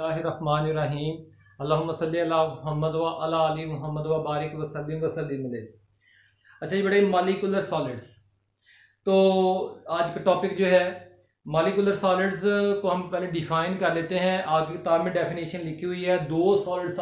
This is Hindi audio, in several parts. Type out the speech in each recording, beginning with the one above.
बिस्मिल्लाहिर्रहमानिर्रहीम अल्लाहुम्मा सल्ली अला मुहम्मद व अला आलि मुहम्मद व बारिक वसल्लिम अलैहि। अच्छा जी, बड़े मालिकुलर सॉलिड्स। तो आज का टॉपिक जो है मालिकुलर सॉलिड्स को हम पहले डिफाइन कर लेते हैं। आगे किताब में डेफिनेशन लिखी हुई है, दो solid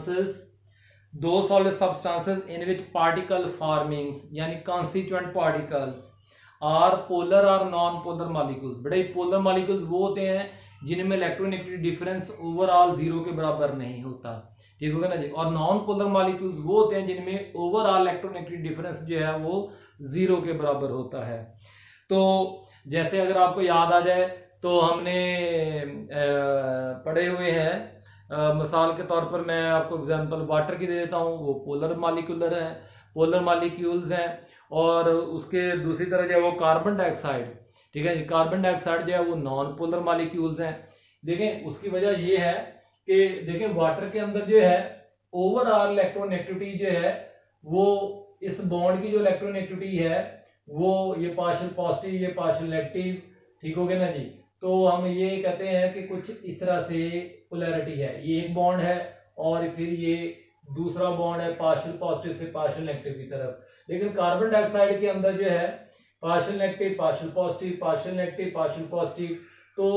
substances in which particle formings यानी कॉन्स्टिट्यूएंट पार्टिकल्स आर पोलर और नॉन पोलर मालिक्यूल्स। बड़े पोलर मालिक्यूल्स वो होते हैं जिनमें इलेक्ट्रोनेगेटिव डिफरेंस ओवरऑल जीरो के बराबर नहीं होता, ठीक होगा ना जी। और नॉन पोलर मालिक्यूल्स वो होते हैं जिनमें ओवरऑल इलेक्ट्रोनेगेटिव डिफरेंस जो है वो जीरो के बराबर होता है। तो जैसे अगर आपको याद आ जाए तो हमने पढ़े हुए हैं, मिसाल के तौर पर मैं आपको एग्जांपल वाटर की दे देता हूँ, वो पोलर मालिक्यूल्स हैं। और उसके दूसरी तरह जो है वो कार्बन डाइऑक्साइड, ठीक है जी, कार्बन डाइऑक्साइड जो है वो नॉन पोलर मालिक्यूल्स हैं। देखें उसकी वजह ये है कि देखें वाटर के अंदर जो है ओवरऑल इलेक्ट्रोनेगेटिविटी जो है वो इस बॉन्ड की जो इलेक्ट्रोनेगेटिविटी है वो ये पार्शियल पॉजिटिव ये पार्शियल नेगेटिव, ठीक हो गया ना जी। तो हम ये कहते हैं कि कुछ इस तरह से पोलैरिटी है, ये एक बॉन्ड है और फिर ये दूसरा बॉन्ड है पार्शियल पॉजिटिव से पार्शियल नेगेटिव की तरफ। लेकिन कार्बन डाइऑक्साइड के अंदर जो है partial negative partial positive partial negative partial positive, तो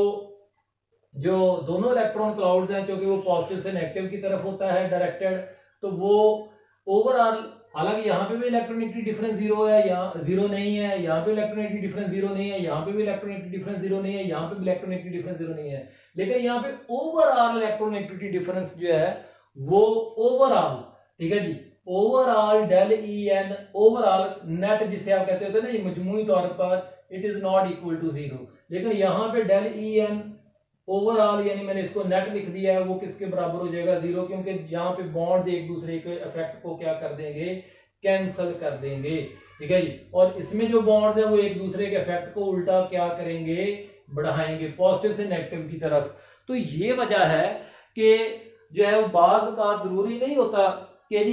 जो दोनों इलेक्ट्रॉन क्लाउड्स हैं क्योंकि वो पॉजिटिव से नेगेटिव की तरफ होता है डायरेक्टेड, तो वो ओवरऑल, हालांकि यहाँ पे भी इलेक्ट्रोनेगेटिव डिफरेंस जीरो है, यहाँ जीरो नहीं है, यहाँ पे इलेक्ट्रोनेगेटिव डिफरेंस जीरो नहीं है, यहाँ पे भी इलेक्ट्रोनेगेटिव डिफरेंस जीरो नहीं है, यहाँ पे भी इलेक्ट्रोनेगेटिव डिफरेंस जीरो नहीं है, लेकिन यहाँ पे ओवरऑल इलेक्ट्रोनेगेटिविटी डिफरेंस जो है वो ओवरऑल, ठीक है जी, overall del E N overall net जिसे आप कहते होते हैं ना, ये मजमूई तौर पर it is not equal to zero. लेकिन यहाँ पे डेल ई एन ओवरऑल यानी मैंने इसको नेट लिख दिया है, वो किसके बराबर हो जाएगा, जीरो, क्योंकि यहाँ पे बॉन्ड्स एक दूसरे के इफेक्ट को क्या कर देंगे, कैंसिल कर देंगे, ठीक है जी। और इसमें जो बॉन्ड्स है वो एक दूसरे के इफेक्ट को उल्टा क्या करेंगे, बढ़ाएंगे पॉजिटिव से नेगेटिव की तरफ। तो ये वजह है कि जो है वो बाज का जरूरी नहीं होता कि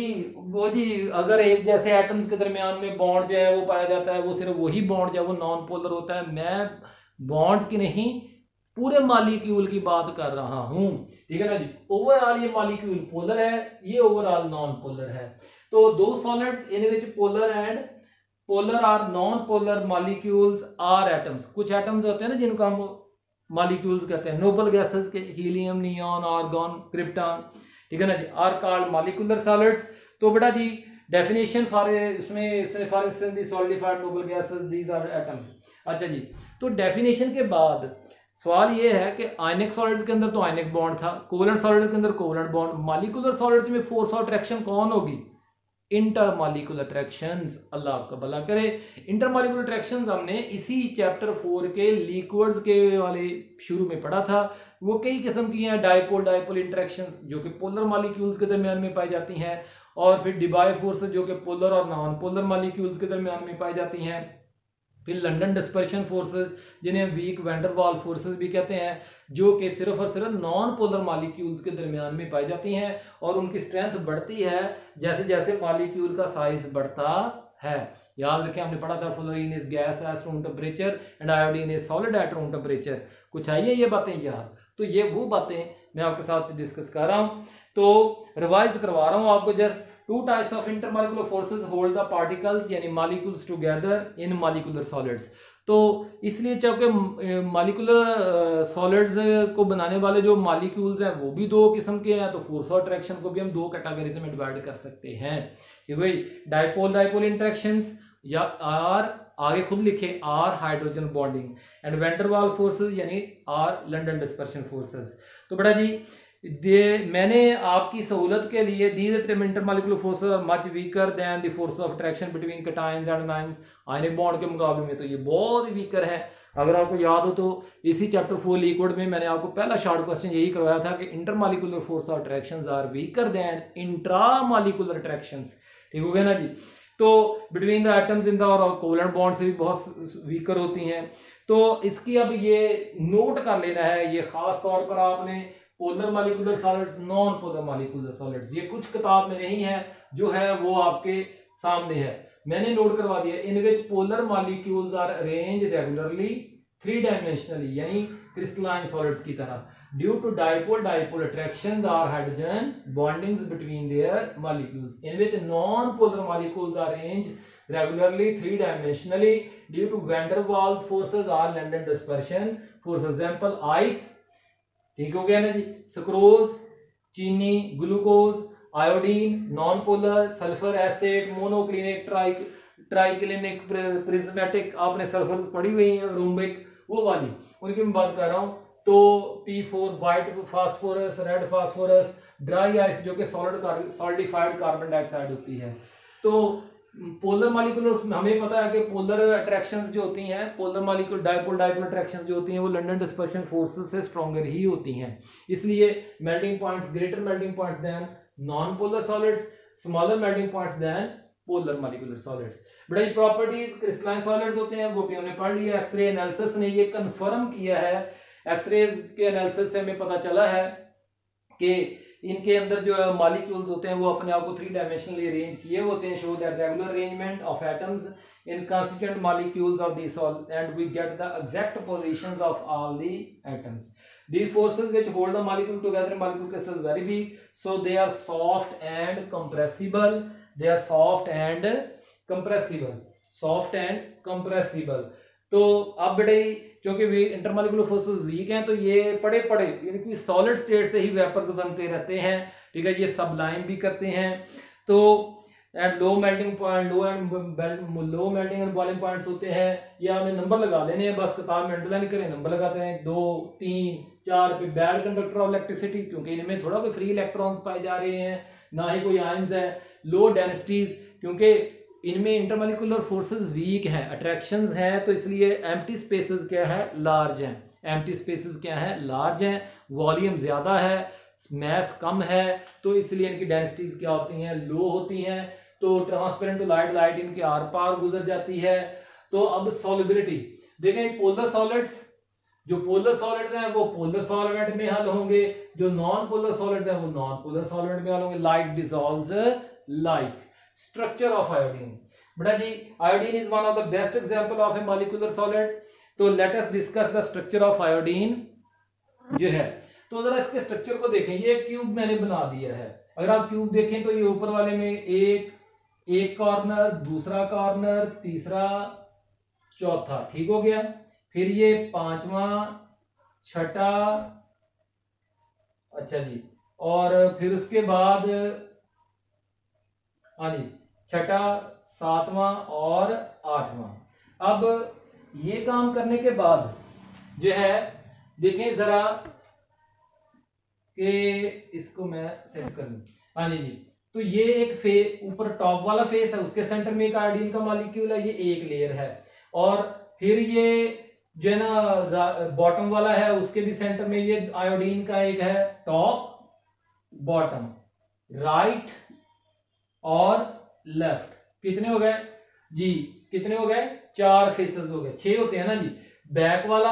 जी अगर एक जैसे एटम्स के दरमियान में बॉन्ड जो है वो पाया जाता है वो सिर्फ वही बॉन्ड जो है वो नॉन पोलर होता है। मैं बॉन्ड्स की नहीं पूरे मालिक्यूल की बात कर रहा हूं, ठीक है ना जी। ओवरऑल ये मालिक्यूल पोलर है, ये ओवरऑल नॉन पोलर है। तो दो solids in which polar or non polar molecules or atoms. कुछ एटम्स होते हैं ना जिनको हम मालिक्यूल्स कहते हैं, नोबल गैसेस के हीलियम नियॉन आर्गन क्रिप्टॉन, ठीक है ना जी, आर कॉल्ड मालिकुलर सॉलिड्स। तो बेटा जी डेफिनेशन फॉर इसमें for instance the solidified noble gases these are atoms. अच्छा जी, तो डेफिनेशन के बाद सवाल ये है कि आयनिक सॉलिड्स के अंदर तो आयनिक बॉन्ड था, कोवेलेंट सॉलिड के अंदर कोवेलेंट बॉन्ड, मालिकुलर सॉलिड्स में फोर्स ऑफ अट्रैक्शन कौन होगी, इंटरमॉलिक्यूलर अट्रैक्शंस। अल्लाह आपका भला करे। इंटरमॉलिक्यूलर अट्रैक्शंस हमने इसी चैप्टर 4 के लिक्विड्स के वाले शुरू में पढ़ा था। वो कई किस्म की हैं, डाइपोल इंटरेक्शंस जो कि पोलर मॉलिक्यूल्स के दरमियान में पाई जाती हैं, और फिर डिबाई फोर्सेस जो कि पोलर और नॉन पोलर मॉलिक्यूल्स के दरमियान में पाई जाती हैं, फिर लंडन डिस्पर्शन फोर्सेस जिन्हें वीक वैंडरवाल फोर्सेस भी कहते हैं, जो कि सिर्फ और सिर्फ नॉन पोलर मॉलिक्यूल्स के दरमियान में पाई जाती हैं, और उनकी स्ट्रेंथ बढ़ती है जैसे जैसे मॉलिक्यूल का साइज बढ़ता है। याद रखें हमने पढ़ा था fluorine is gas at room temperature and iodine is solid at room temperature. कुछ आइए ये बातें याद, तो ये वो बातें मैं आपके साथ डिस्कस कर रहा हूँ, तो रिवाइज करवा रहा हूँ आपको। Just two types of intermolecular forces hold the particles यानी molecules together in molecular solids. तो इसलिए चूंकि मॉलिक्यूलर सॉलिड्स को बनाने वाले जो मॉलिक्यूल्स हैं वो भी दो किस्म के हैं, तो फोर्स ऑफ अट्रैक्शन को भी हम दो कैटेगरीज में डिवाइड कर सकते हैं, ठीक है। डाइपोल इंटरेक्शंस या आर, आगे खुद लिखे, or hydrogen bonding, and van der Waals forces यानी आर लंडन डिस्पर्शन फोर्सेस। तो बेटा जी मैंने आपकी सहूलत के लिए these intermolecular forces are much weaker than the force of attraction between cations and anions. Ionic bond के मुकाबले में तो ये बहुत वीकर है। अगर आपको याद हो तो इसी चैप्टर 4 लिक्विड में मैंने आपको पहला शॉर्ट क्वेश्चन यही करवाया था कि intermolecular force of attractions are weaker than intramolecular attractions, ठीक हो गया ना जी। तो between the atoms in the और कोवेलेंट बॉन्ड से भी बहुत वीकर होती हैं। तो इसकी अब ये नोट कर लेना है, ये खास तौर पर आपने polar molecular solids non polar molecular solids, ये कुछ किताब में नहीं है, जो है वो आपके सामने है, मैंने नोट करवा दिया। In which polar molecules are arrange regularly 3 dimensionally यानी क्रिस्टलाइन सॉलिड्स की तरह, due to dipole dipole attractions or hydrogen bondings between their molecules in which non polar molecules are arranged regularly 3 dimensionally due to van der Waals forces or London dispersion force, example ice, ठीक हो गया ना जी, सुक्रोज, चीनी, glucose, iodine, non polar, sulphur acid, monoclinic, triclinic, prismatic, आपने सल्फर पढ़ी हुई है, रूम्बिक, वो वाली उनकी मैं बात कर रहा हूं। तो P4 white phosphorus, red phosphorus, dry ice जो कि सॉलिडिफाइड कार्बन डाइऑक्साइड होती है। तो पोलर मॉलिक्यूल हमें पता है कि पोलर अट्रैक्शंस जो होती हैं, पोलर मॉलिक्यूल डाइपोल अट्रैक्शंस जो होती हैं वो लंडन डिस्पर्शन फोर्सेस से स्ट्रॉन्गर ही होती हैं, इसलिए melting points, greater melting points than non polar solids, smaller melting points than polar molecular solids. बड़ा ये प्रॉपर्टीज क्रिस्टलाइन सॉलिड्स होते हैं वो भी हमने पढ़ लिया। एक्सरे एनालिसिस ने ये कंफर्म किया है, एक्सरेज के एनालिसिस से हमें पता चला है कि इनके अंदर जो मॉलिक्यूल्स होते हैं वो अपने आप को 3 डायमेंशनली अरेंज किए होते हैं, show that regular arrangement of atoms in constituent molecules of these all, and we get the exact positions of all the atoms. These forces which hold the molecule together, molecule crystals very big, so they are soft and compressible. They are soft and compressible. Soft and compressible. तो अब बेटे क्योंकि इंटरमॉलिक्यूलर फोर्सेस वीक हैं तो ये पड़े पड़े यानी सॉलिड स्टेट से ही वेपर बनते रहते हैं, ठीक है, ये सबलाइन भी करते हैं। तो and low melting point, low melting and boiling points होते हैं, ये आपने नंबर लगा लेने हैं, बस किताब में अंडरलाइन करें, नंबर लगाते हैं 2, 3, 4 पे बैड कंडक्टर ऑफ इलेक्ट्रिसिटी क्योंकि इनमें थोड़ा कोई फ्री इलेक्ट्रॉन्स पाए जा रहे हैं, ना ही कोई आयंस है। लो डेंसिटीज क्योंकि इनमें इंटरमॉलिक्यूलर फोर्सेस वीक हैं, अट्रैक्शंस हैं, तो इसलिए एम्प्टी स्पेसेस क्या है, लार्ज हैं। एम्प्टी स्पेसेस क्या है, लार्ज हैं, वॉल्यूम ज्यादा है, मैस कम है, तो इसलिए इनकी डेंसिटीज क्या होती हैं, लो होती हैं। तो ट्रांसपेरेंट टू लाइट, लाइट इनके आर पार गुजर जाती है। तो अब सॉलिबिलिटी देखें, पोलर सॉलिड्स, जो पोलर सॉलिड्स हैं वो पोलर सॉल्वेंट में हल होंगे, जो नॉन पोलर सॉलिड्स हैं वो नॉन पोलर सॉल्वेंट में हल होंगे। Like dissolves like. Structure of iodine, बेटा जी iodine is one of the best example of a molecular solid. तो let us discuss the structure of iodine जो है। तो जरा इसके स्ट्रक्चर को देखें, ये क्यूब मैंने बना दिया है। अगर आप क्यूब देखें तो ये ऊपर वाले में एक कॉर्नर, दूसरा कॉर्नर, तीसरा, चौथा, ठीक हो गया। फिर ये 5वां, छठा, अच्छा जी, और फिर उसके बाद हाँ जी, छठा, 7वां और 8वां। अब ये काम करने के बाद जो है देखें जरा कि इसको मैं सेट कर लूं। हाँ जी, तो ये एक ऊपर टॉप वाला फेस है, उसके सेंटर में एक आयोडीन का मॉलिक्यूल है, ये एक लेयर है। और फिर ये जो है ना बॉटम वाला है, उसके भी सेंटर में ये आयोडीन का एक है, टॉप, बॉटम, राइट और लेफ्ट। कितने हो गए जी, कितने हो गए, 4 फेसेस हो गए, 6 होते हैं ना जी। बैक वाला,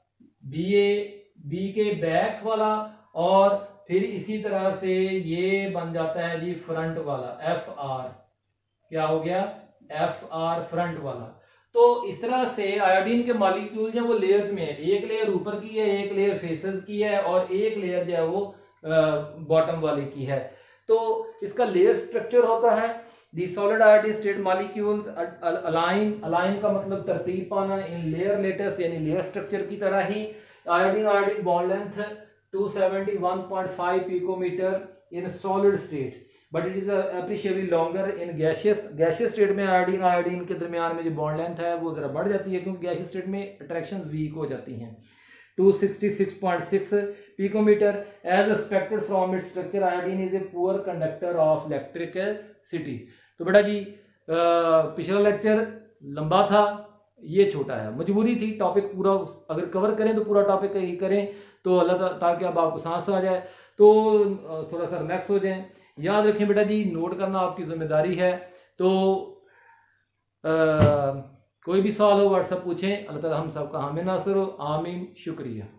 बी के बैक वाला, और फिर इसी तरह से ये बन जाता है जी फ्रंट वाला, एफ आर, क्या हो गया, एफ आर फ्रंट वाला। तो इस तरह से आयोडीन के मॉलिक्यूल जो वो लेयर्स में है, एक लेयर ऊपर की है, एक लेयर फेसेस की है, और एक लेयर जो है वो बॉटम वाले की है। तो इसका लेयर स्ट्रक्चर होता है, the solid iodine state molecules align का मतलब तरतीब पाना, इन लेयर लेटेस्ट यानी लेयर स्ट्रक्चर की तरह ही। Iodine bond length 271.5 picometer in solid state, but it is appreciably longer in gaseous state में आयोडीन के दरमियान में जो बॉन्ड लेंथ है वो जरा बढ़ जाती है क्योंकि गैसियस स्टेट में अट्रैक्शंस वीक हो जाती हैं। 266.6 picometer as expected from its structure, iodine is a poor conductor of electricity। तो बेटा जी पिछला लेक्चर लंबा था, ये छोटा है, मजबूरी थी, टॉपिक पूरा अगर कवर करें तो पूरा टॉपिक ही करें तो अल्लाह ताकि अब आपको सांस आ जाए तो थोड़ा सा रिलैक्स हो जाएं। याद रखें बेटा जी, नोट करना आपकी जिम्मेदारी है। तो कोई भी सवाल हो व्हाट्सएप पूछें। अल्लाह ताला हम सबका हामी नासिर हो, आमीन, शुक्रिया।